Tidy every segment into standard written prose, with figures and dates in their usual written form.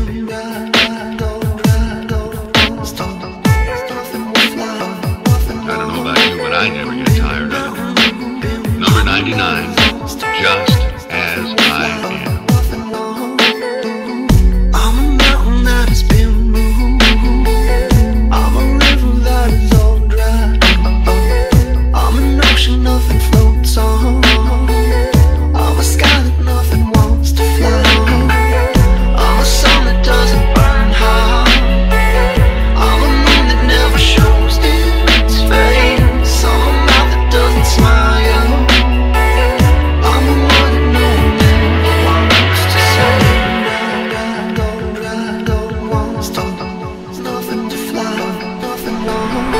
I never get tired of it. Number 99, Just As I Am. I'm a mountain that has been moved. I'm a river that is all dry. I'm an ocean nothing floats on. I'm a sky that nothing wants to fly. I'm a sun that doesn't burn hot. I'm a moon that never shows its face. I'm a mouth that doesn't smile. I'm the one that no one ever wants to say. Don't want to stop. There's nothing to fly, nothing wrong.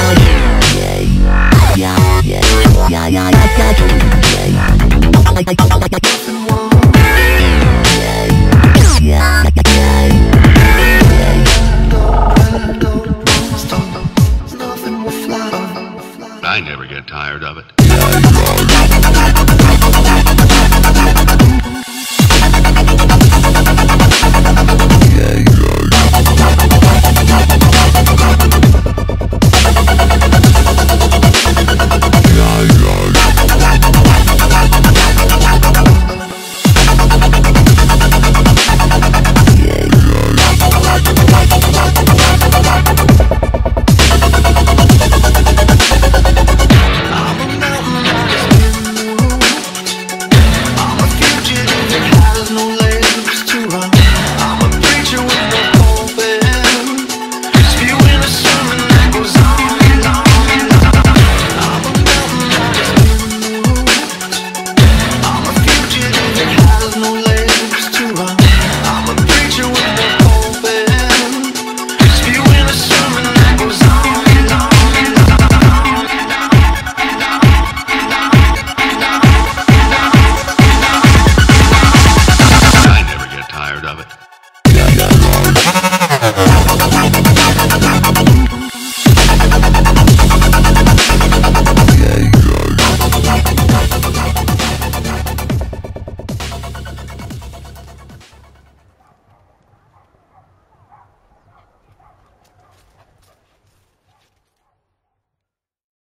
Yeah.